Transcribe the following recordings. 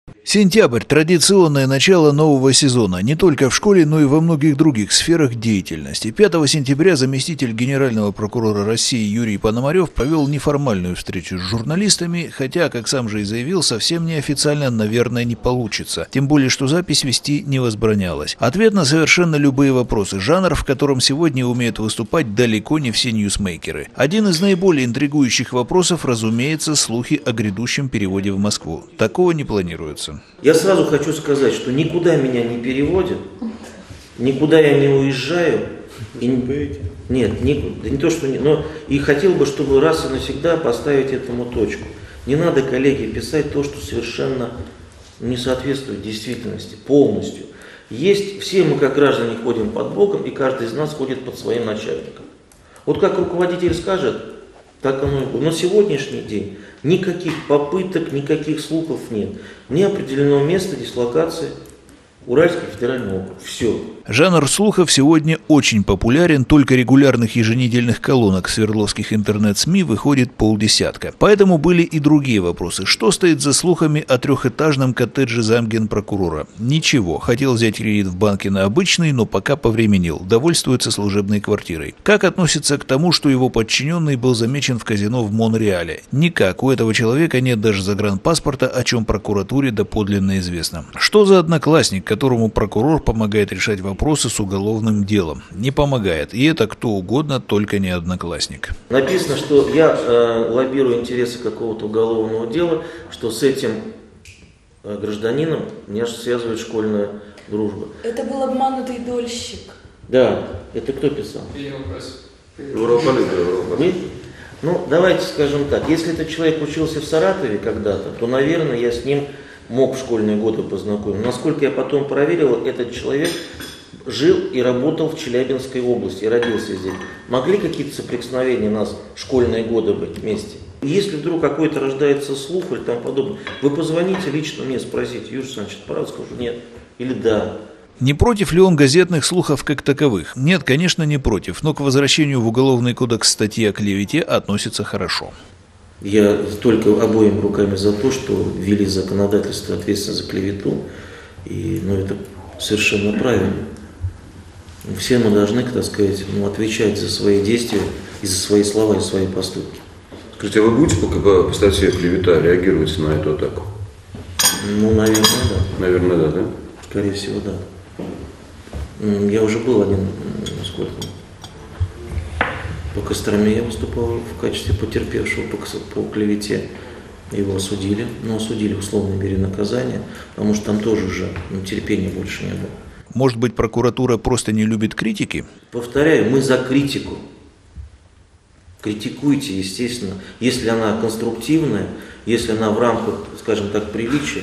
Сентябрь – традиционное начало нового сезона, не только в школе, но и во многих других сферах деятельности. 5 сентября заместитель генерального прокурора России Юрий Пономарев провел неформальную встречу с журналистами, хотя, как сам же и заявил, совсем неофициально, наверное, не получится. Тем более, что запись вести не возбранялась. Ответ на совершенно любые вопросы. Жанр, в котором сегодня умеют выступать далеко не все ньюсмейкеры. Один из наиболее интригующих вопросов, разумеется, слухи о грядущем переводе в Москву. Такого не планируется. Я сразу хочу сказать, что никуда меня не переводят, никуда я не уезжаю. Нет, никуда, не то, что но и хотел бы, чтобы раз и навсегда поставить этому точку. Не надо, коллеги, писать то, что совершенно не соответствует действительности, полностью. Все мы, как граждане, ходим под боком, и каждый из нас ходит под своим начальником. Вот как руководитель скажет, так оно и будет. Но сегодняшний день никаких попыток, никаких слухов нет. Не определено место дислокации Уральский федеральный округ. Все. Жанр слухов сегодня очень популярен, только регулярных еженедельных колонок свердловских интернет-СМИ выходит полдесятка. Поэтому были и другие вопросы. Что стоит за слухами о трехэтажном коттедже замгенпрокурора? Ничего. Хотел взять кредит в банке на обычный, но пока повременил. Довольствуется служебной квартирой. Как относится к тому, что его подчиненный был замечен в казино в Монреале? Никак. У этого человека нет даже загранпаспорта, о чем прокуратуре доподлинно известно. Что за одноклассник, которому прокурор помогает решать вопросы с уголовным делом? Не помогает. И это кто угодно, только не одноклассник. Написано, что я лоббирую интересы какого-то уголовного дела, что с этим гражданином меня связывает школьная дружба. Это был обманутый дольщик. Да. Это кто писал? Вы? Ну, давайте скажем так. Если этот человек учился в Саратове когда-то, то, наверное, я с ним мог в школьные годы познакомиться. Насколько я потом проверил, этот человек жил и работал в Челябинской области, и родился здесь. Могли какие-то соприкосновения у нас в школьные годы быть вместе? Если вдруг какой-то рождается слух или тому подобное, вы позвоните лично мне, спросите: Юрий Александрович, правда? Скажу нет или да. Не против ли он газетных слухов как таковых? Нет, конечно, не против, но к возвращению в Уголовный кодекс статьи о клевете относится хорошо. Я только обоими руками за то, что ввели законодательство ответственность за клевету, и это совершенно правильно. Все мы должны, так сказать, отвечать за свои действия, и за свои слова, и за свои поступки. Скажите, а вы будете по статье клевета реагировать на эту атаку? Наверное, да. Наверное, да? Скорее всего, да. Я уже был по Костроме я выступал в качестве потерпевшего по клевете. Его осудили, но осудили в условной мере наказания, потому что там тоже уже терпения больше не было. Может быть, прокуратура просто не любит критики? Повторяю, мы за критику. Критикуйте, естественно, если она конструктивная, если она в рамках, скажем так, приличия.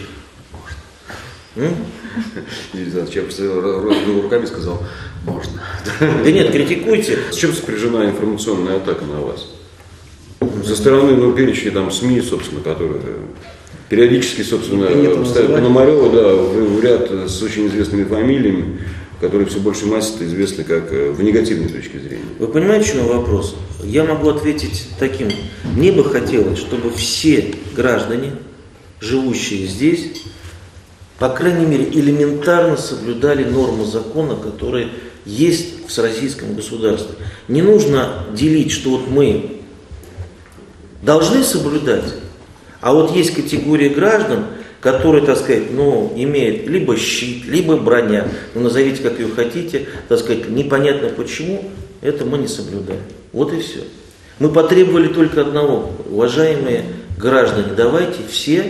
Я поставил руками и сказал: можно. Да нет, критикуйте. С чем сопряжена информационная атака на вас? Со стороны перечня СМИ, собственно, которые периодически, собственно, ставят Пономарева, в ряд с очень известными фамилиями, которые все больше массе известны как в негативной точке зрения. Вы понимаете, что вопрос? Я могу ответить таким. Мне бы хотелось, чтобы все граждане, живущие здесь, по крайней мере, элементарно соблюдали нормы закона, которые есть в российском государстве. Не нужно делить, что мы должны соблюдать, а есть категория граждан, которые, так сказать, имеют либо щит, либо броня, назовите как ее хотите, так сказать, непонятно почему, это мы не соблюдаем. Вот и все. Мы потребовали только одного: уважаемые граждане, давайте все,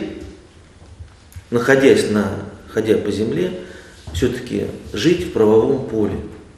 ходя по земле, все-таки жить в правовом поле.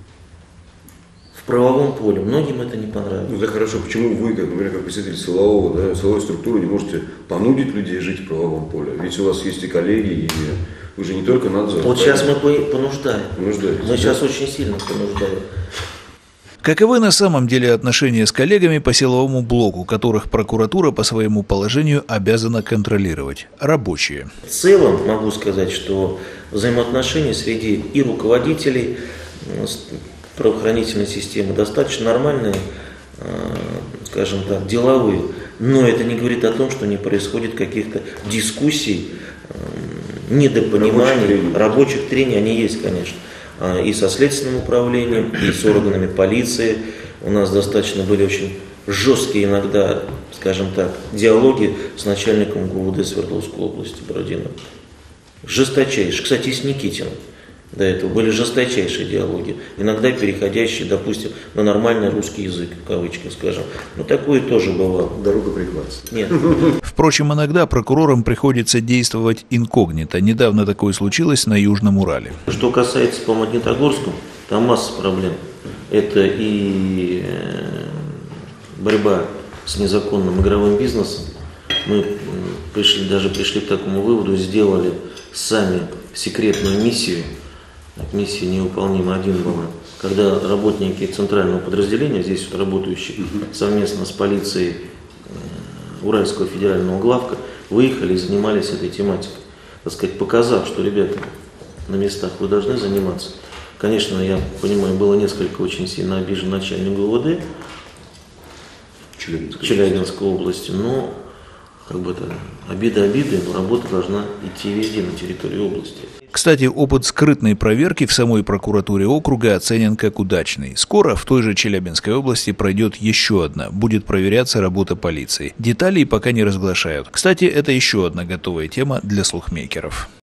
В правовом поле. Многим это не понравилось. Да хорошо, почему вы, например, как представитель силовой структуры, не можете понудить людей жить в правовом поле? Ведь у вас есть и коллеги, и вы же не только надзор. Вот сейчас мы понуждаем. Мы сейчас очень сильно понуждаем. Каковы на самом деле отношения с коллегами по силовому блоку, которых прокуратура по своему положению обязана контролировать? Рабочие. В целом могу сказать, что взаимоотношения среди и руководителей правоохранительной системы достаточно нормальные, скажем так, деловые. Но это не говорит о том, что не происходит каких-то дискуссий недопониманий, рабочих трений, они есть, конечно. И со следственным управлением, и с органами полиции. У нас достаточно были очень жесткие иногда, скажем так, диалоги с начальником ГУВД Свердловской области Бородиным. Жесточайшие. Кстати, и с Никитиным до этого были жесточайшие диалоги, иногда переходящие, допустим, на нормальный русский язык, в кавычках скажем. Но такое тоже бывало. Дорога прихватится. Нет. Впрочем, иногда прокурорам приходится действовать инкогнито. Недавно такое случилось на Южном Урале. Что касается по Магнитогорску, там масса проблем. Это и борьба с незаконным игровым бизнесом. Мы пришли к такому выводу, сделали сами секретную миссию. Миссия невыполнима 1 была. Когда работники центрального подразделения, здесь вот работающие совместно с полицией Уральского федерального главка, выехали и занимались этой тематикой. Так сказать, показав, что, ребята, на местах вы должны заниматься. Конечно, я понимаю, было несколько очень сильно обижен начальник ГУВД Челябинской области, но как бы это обида обидой, но работа должна идти везде на территории области. Кстати, опыт скрытной проверки в самой прокуратуре округа оценен как удачный. Скоро в той же Челябинской области пройдет еще одна. Будет проверяться работа полиции. Деталей пока не разглашают. Кстати, это еще одна готовая тема для слухмейкеров.